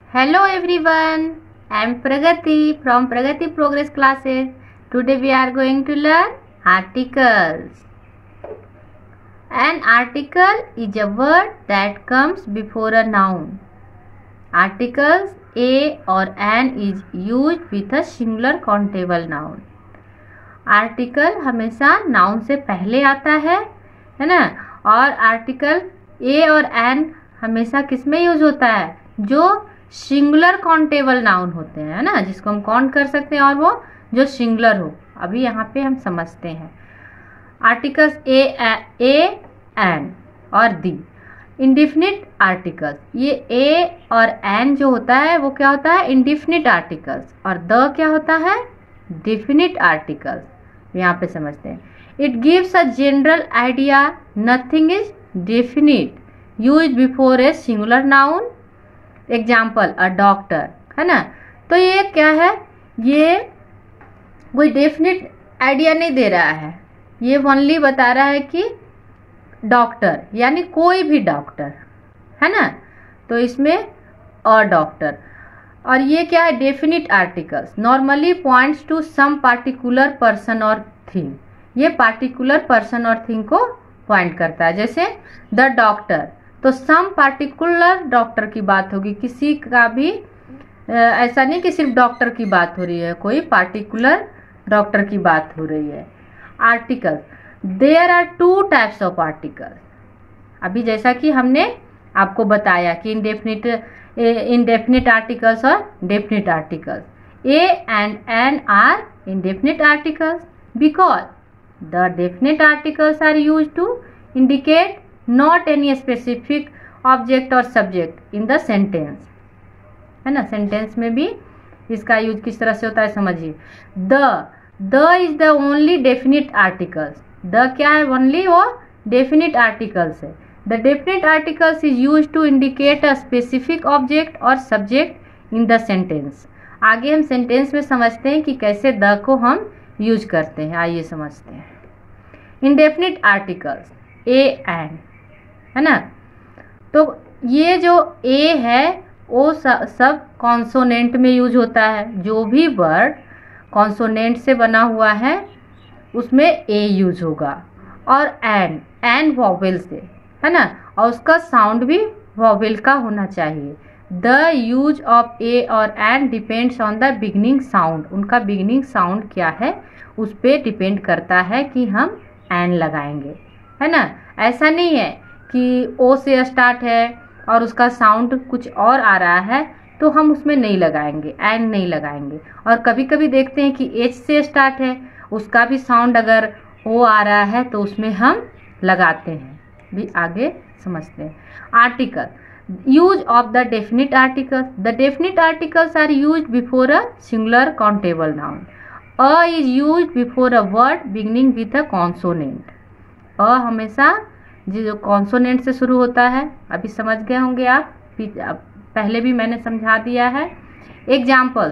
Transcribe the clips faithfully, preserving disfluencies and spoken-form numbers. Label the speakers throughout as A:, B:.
A: Hello everyone, I am Pragati from Pragati Progress Classes. Today we are going to learn articles. An article is a word that comes before a noun. Articles a or an is used with a singular countable noun. Article हमेशा noun से पहले आता है है ना। और article a और N हमेशा किस में यूज होता है, जो सिंगुलर काउंटेबल नाउन होते हैं, है ना, जिसको हम काउंट कर सकते हैं और वो जो सिंगुलर हो। अभी यहाँ पे हम समझते हैं आर्टिकल्स ए ए एन और दी। इंडिफिनिट आर्टिकल्स, ये ए और एन जो होता है वो क्या होता है, इंडिफिनिट आर्टिकल्स, और द क्या होता है, डिफिनिट आर्टिकल्स। यहाँ पे समझते हैं। It gives a general idea, nothing is definite, use before a singular noun. Example a doctor, है ना। तो ये क्या है, ये कोई डेफिनिट आइडिया नहीं दे रहा है, ये ओनली बता रहा है कि डॉक्टर यानी कोई भी डॉक्टर, है ना। तो इसमें अ डॉक्टर। और ये क्या है, definite articles normally points to some particular person और थिंग। ये पार्टिकुलर पर्सन और थिंग को पॉइंट करता है। जैसे द डॉक्टर, तो सम पार्टिकुलर डॉक्टर की बात होगी, किसी का भी ऐसा नहीं कि सिर्फ डॉक्टर की बात हो रही है, कोई पार्टिकुलर डॉक्टर की बात हो रही है। Articles, there are two types of articles. अभी जैसा कि हमने आपको बताया कि इंडेफिनिट इंडेफिनिट आर्टिकल्स और definite articles. A and an are indefinite articles because the definite articles are used to indicate not any specific object और सब्जेक्ट इन द सेंटेंस, है ना। सेंटेंस में भी इसका यूज किस तरह से होता है समझिए। The the is the only definite articles. The क्या है, ओनली वो डेफिनिट आर्टिकल्स है। The definite articles is use to indicate a specific object और सब्जेक्ट इन द सेंटेंस। आगे हम सेंटेंस में समझते हैं कि कैसे द को हम यूज करते हैं। आइए समझते हैं। इंडेफिनिट आर्टिकल्स ए एंड, है ना। तो ये जो ए है वो सब कॉन्सोनेंट में यूज होता है। जो भी वर्ड कॉन्सोनेंट से बना हुआ है उसमें ए यूज होगा। और एन एन वॉवेल से, है ना, और उसका साउंड भी वॉवेल का होना चाहिए। द यूज ऑफ ए और an depends on the beginning sound. उनका बिगनिंग साउंड क्या है उस पर डिपेंड करता है कि हम एन लगाएंगे, है ना। ऐसा नहीं है कि ओ से स्टार्ट है और उसका साउंड कुछ और आ रहा है तो हम उसमें नहीं लगाएंगे, एन नहीं लगाएंगे। और कभी कभी देखते हैं कि एच से स्टार्ट है, उसका भी साउंड अगर ओ आ रहा है तो उसमें हम लगाते हैं। भी आगे समझते हैं। Article, use of the definite articles. The definite articles are use before a singular countable noun. A is use before a word beginning with a consonant. A हमेशा जो कॉन्सोनेंट से शुरू होता है, अभी समझ गए होंगे आप, पहले भी मैंने समझा दिया है। Examples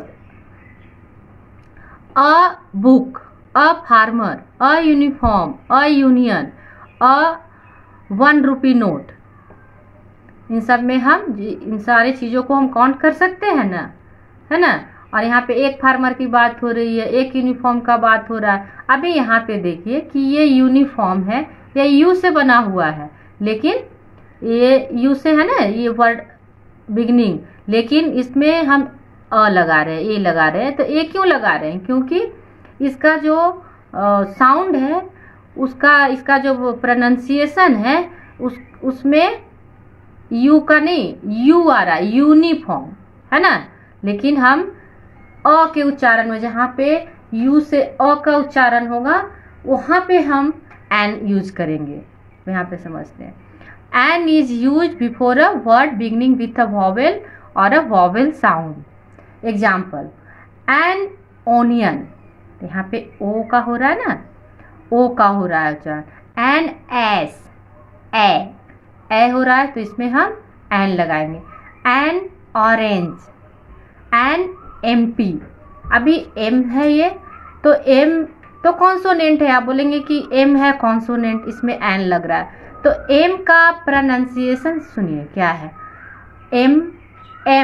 A: a book, a farmer, a uniform, a union, a one rupee note. इन सब में हम इन सारी चीज़ों को हम काउंट कर सकते हैं ना, है ना। और यहाँ पे एक फार्मर की बात हो रही है, एक यूनिफॉर्म का बात हो रहा है। अभी यहाँ पे देखिए कि ये यूनिफॉर्म है, ये यू से बना हुआ है, लेकिन ये यू से है ना ये वर्ड बिगनिंग, लेकिन इसमें हम अ लगा रहे हैं, ए लगा रहे हैं। तो ए क्यों लगा रहे हैं, क्योंकि इसका जो साउंड है उसका, इसका जो प्रोनाउंसिएशन है उस उसमें यू का नहीं यू आ रहा है, यूनिफॉर्म, है ना। लेकिन हम अ के उच्चारण में, जहाँ पे यू से अ का उच्चारण होगा वहाँ पे हम एन यूज करेंगे। तो यहाँ पे समझते हैं। An is use before a word beginning with a vowel और a vowel sound. Example an onion, यहाँ पे ओ का हो रहा है ना, ओ का हो रहा है उच्चारण। एन एस, ए ए हो रहा है तो इसमें हम एन लगाएंगे। An orange, an M P. अभी एम है ये, तो एम तो कॉन्सोनेंट है, आप बोलेंगे कि एम है कॉन्सोनेंट, इसमें एन लग रहा है। तो एम का प्रोनाउंसिएशन सुनिए क्या है, एम एम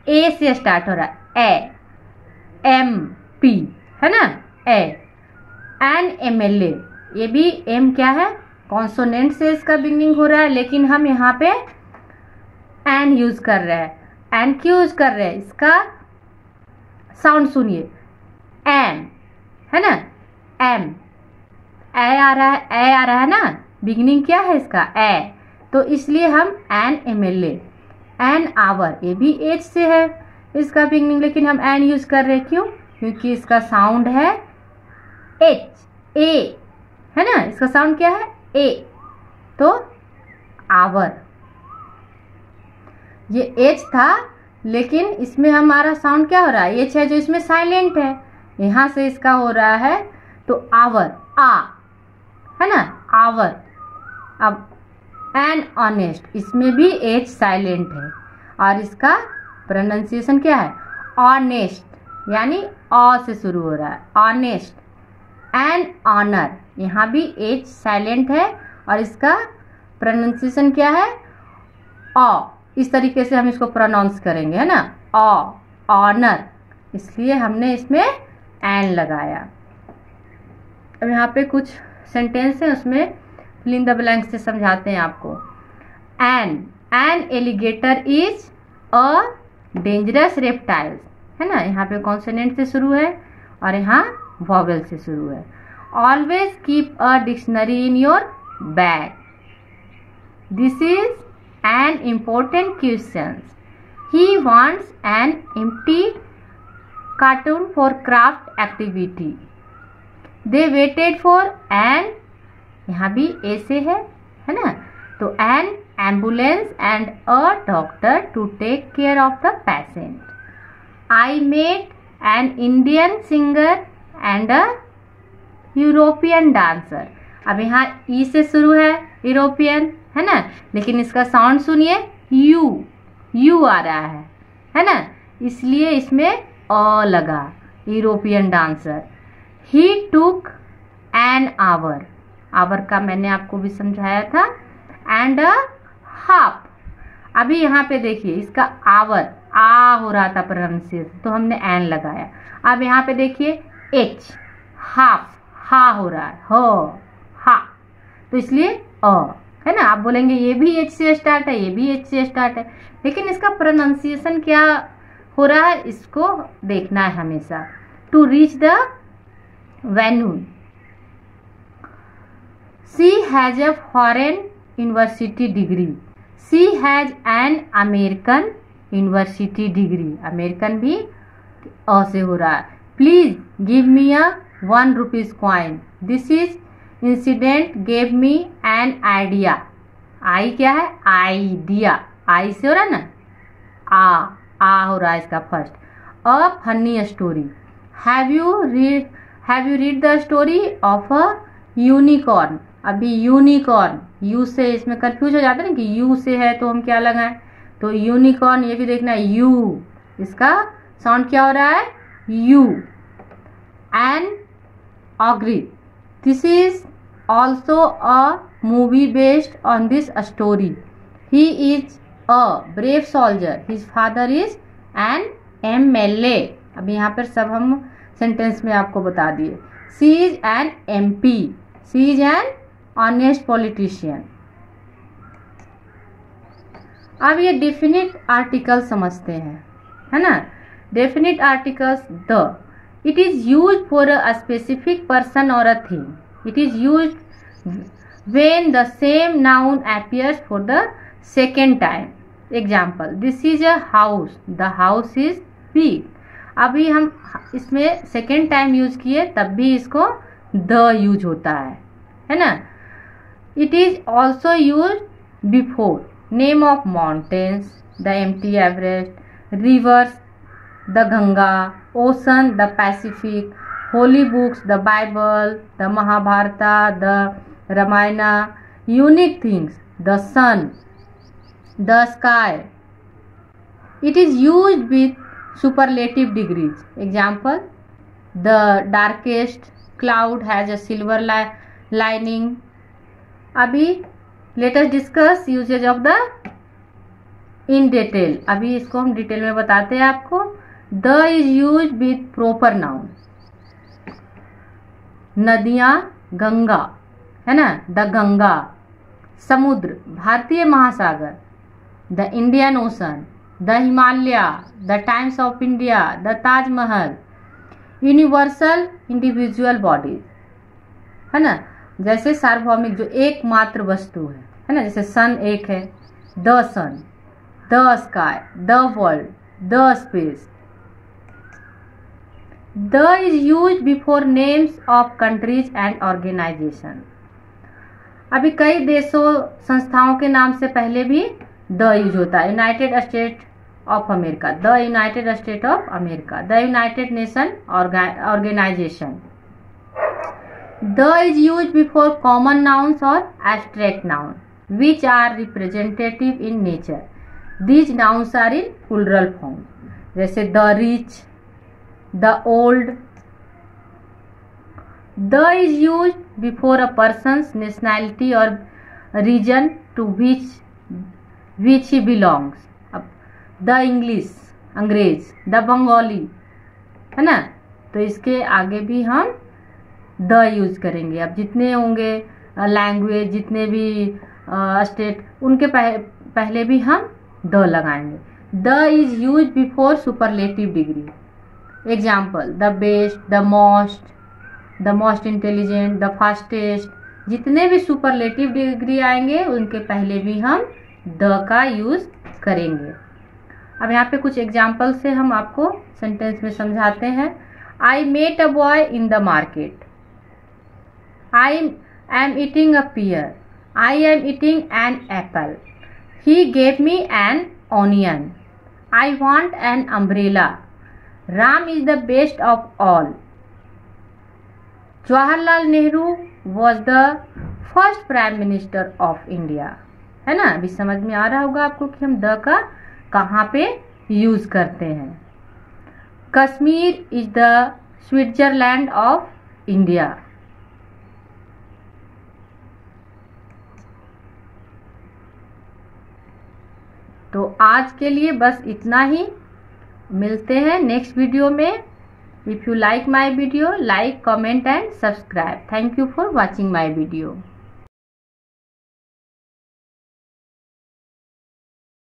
A: ए से स्टार्ट हो रहा है, ए, एम पी, है ना, A. An M L A, ये भी एम क्या है, कॉन्सोनेंट से इसका बिगिनिंग हो रहा है, लेकिन हम यहाँ पे एन यूज कर रहे हैं। एन क्यों यूज कर रहे हैं, इसका साउंड सुनिए, एम, है ना, एम, ए आ रहा है, ए आ रहा है ना, बिगिनिंग क्या है इसका, ए, तो इसलिए हम an M L A, an hour, ये भी एच से है इसका बिगिनिंग, लेकिन हम एन यूज कर रहे हैं, क्यों, क्योंकि इसका साउंड है एच, ए, है ना, इसका साउंड क्या है, ए, तो आवर। ये एच था, लेकिन इसमें हमारा साउंड क्या हो रहा है, एच है जो इसमें साइलेंट है, यहां से इसका हो रहा है तो आवर, आ, है ना, आवर। अब एन ऑनेस्ट, इसमें भी एच साइलेंट है और इसका प्रोनाउंसिएशन क्या है, ऑनेस्ट, यानी ऑ से शुरू हो रहा है, ऑनेस्ट। एन ऑनर, यहाँ भी एच साइलेंट है और इसका प्रोनाउंसिएशन क्या है, ऑ, इस तरीके से हम इसको प्रोनाउंस करेंगे, है ना, ऑ, ऑनर, इसलिए हमने इसमें एन लगाया। अब यहाँ पे कुछ सेंटेंस है, उसमें फिल इन द ब्लैंक से समझाते हैं आपको। An, an alligator is a dangerous reptile, है ना, यहाँ पे कॉन्सोनेंट से शुरू है और यहाँ वॉवेल से शुरू है। Always keep a dictionary in your bag, this is an important question. He wants an empty carton for craft activity. They waited for an, यहाँ भी ए से है, है ना, तो an ambulance and a doctor to take care of the patient. I met an Indian singer and a European dancer. अब यहाँ ई से शुरू है, यूरोपियन, है ना, लेकिन इसका साउंड सुनिए, यू, यू आ रहा है, है ना, इसलिए इसमें अ लगा, European dancer. He took an hour, hour का मैंने आपको भी समझाया था, एंड अ हाफ। अभी यहाँ पे देखिए, इसका आवर, आ हो रहा था प्रोनाउंसिएशन, तो हमने एन लगाया। अब यहाँ पे देखिए एच, हाफ, हा हो रहा है, हो, हा, तो इसलिए अ, है ना। आप बोलेंगे ये भी एच से स्टार्ट है, ये भी एच से स्टार्ट है, लेकिन इसका प्रोनाउंसिएशन क्या हो रहा है, इसको देखना है हमेशा। To reach the venue, she has a foreign university degree, she has an American university degree, American भी अ से हो रहा है। Please give me a one rupees coin, this is incident gave me an idea, I क्या है, idea, आई से हो रहा है ना, आ, आ हो रहा है इसका first. A funny story, have you read have you read the story of a unicorn, अभी यूनिकॉर्न, यू से इसमें कंफ्यूज हो जाता है ना कि यू से है तो हम क्या लगाएं, तो यूनिकॉर्न, ये भी देखना है, यू, इसका साउंड क्या हो रहा है, U. An ogre, this is also a movie based on this story. He is a brave soldier. His father is an M L A. अभी यहाँ पर सब हम सेंटेंस में आपको बता दिए। She is an M P. She is an honest politician. अब ये डेफिनिट आर्टिकल समझते हैं, है ना। Definite articles, the, it is used for a specific person or a thing. It is used when the same noun appears for the second time. Example, this is a house, the house is big. अभी हम इसमें second time use किए तब भी इसको the use होता है, है ना। It is also use before name of mountains, the empty Everest, rivers, the Ganga, ocean, the Pacific, holy books, the Bible, the Mahabharata, the Ramayana, unique things, the sun, the sky. It is used with superlative degrees. Example, the darkest cloud has a silver li lining. अभी let us discuss usage of the in detail, अभी इसको हम detail में बताते हैं आपको। The is use with proper noun. नदियां, गंगा है ना, द गंगा। समुद्र, भारतीय महासागर, the Indian Ocean, the Himalaya, the Times of India, the Taj Mahal. Universal, individual bodies है ना, जैसे सार्वभौमिक जो एकमात्र वस्तु है है ना, जैसे सन एक है, the sun, the sky, the world, the space. The is use before names of countries and organisation. अभी कई देशों संस्थाओं के नाम से पहले भी द यूज होता है। United State of America, the United State of America, the United Nation Organisation. The is use before common nouns और abstract noun which are representative in nature. These nouns are in plural form, जैसे the rich, the old. The is use before a person's nationality और region to which which he belongs. The English, अंग्रेज, the Bengali है ना, तो इसके आगे भी हम द यूज करेंगे। अब जितने होंगे लैंग्वेज, जितने भी स्टेट, उनके पह, पहले भी हम द लगाएंगे। The is use before superlative degree. Example, the best, the most, the most intelligent, the fastest. जितने भी सुपरलेटिव डिग्री आएंगे उनके पहले भी हम द का यूज करेंगे। अब यहाँ पे कुछ एग्जाम्पल से हम आपको सेंटेंस में समझाते हैं। I met a boy in the market. I am eating a pear. I am eating an apple. He gave me an onion. I want an umbrella. Ram is the best of all. Jawaharlal Nehru was the first prime minister of India. है ना, अभी समझ में आ रहा होगा आपको कि हम द का कहाँ पे यूज करते हैं। Kashmir is the Switzerland of India. तो आज के लिए बस इतना ही, मिलते हैं नेक्स्ट वीडियो में। If you like my video, like, comment and subscribe. Thank you for watching my video.